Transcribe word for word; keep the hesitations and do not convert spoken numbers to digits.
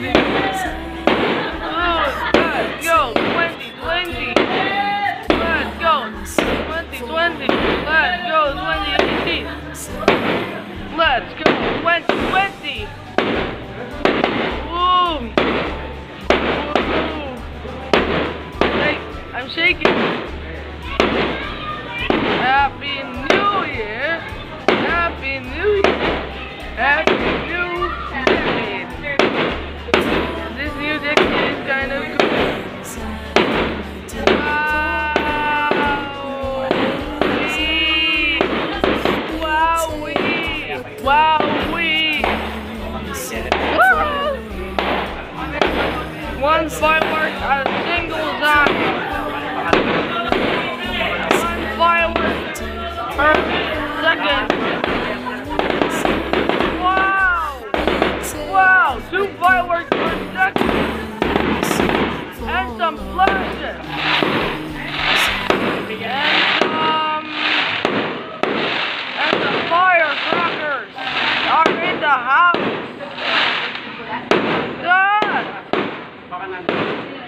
kidding me? Oh, let's go, twenty twenty. Let's go, twenty twenty. Let's go, twenty eighteen. Let's go, twenty twenty. Woo! Woo! Hey, I'm shaking. Happy New Year! Happy New Year! Happy New Decade! This new decade is kind of good. Wow! Wow! Wow! One firework, a single zombie. One firework per second. Wow! Wow! Two fireworks per second. And some flashes. And some... And the firecrackers are in the house. God!